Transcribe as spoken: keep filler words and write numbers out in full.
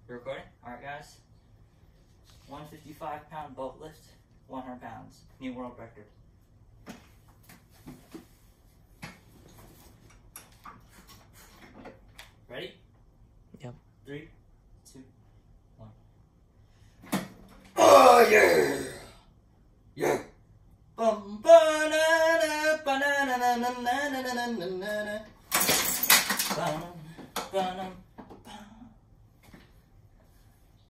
You're recording? Alright guys. one hundred fifty-five pound boat lift, one hundred pounds. New world record. Ready? Yep. Three, two, one. Oh yeah! Yeah! Bum ba-na-na, ba-na-na-na-na-na-na-na-na-na. Bum, ba-dum.